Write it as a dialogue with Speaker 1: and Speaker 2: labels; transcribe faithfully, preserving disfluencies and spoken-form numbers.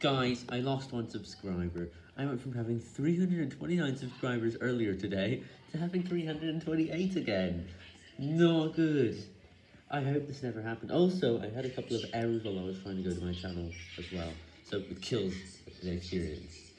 Speaker 1: Guys, I lost one subscriber. I went from having three hundred twenty-nine subscribers earlier today to having three hundred twenty-eight again. Not good. I hope this never happened. Also, I had a couple of errors while I was trying to go to my channel as well, so it kills the experience.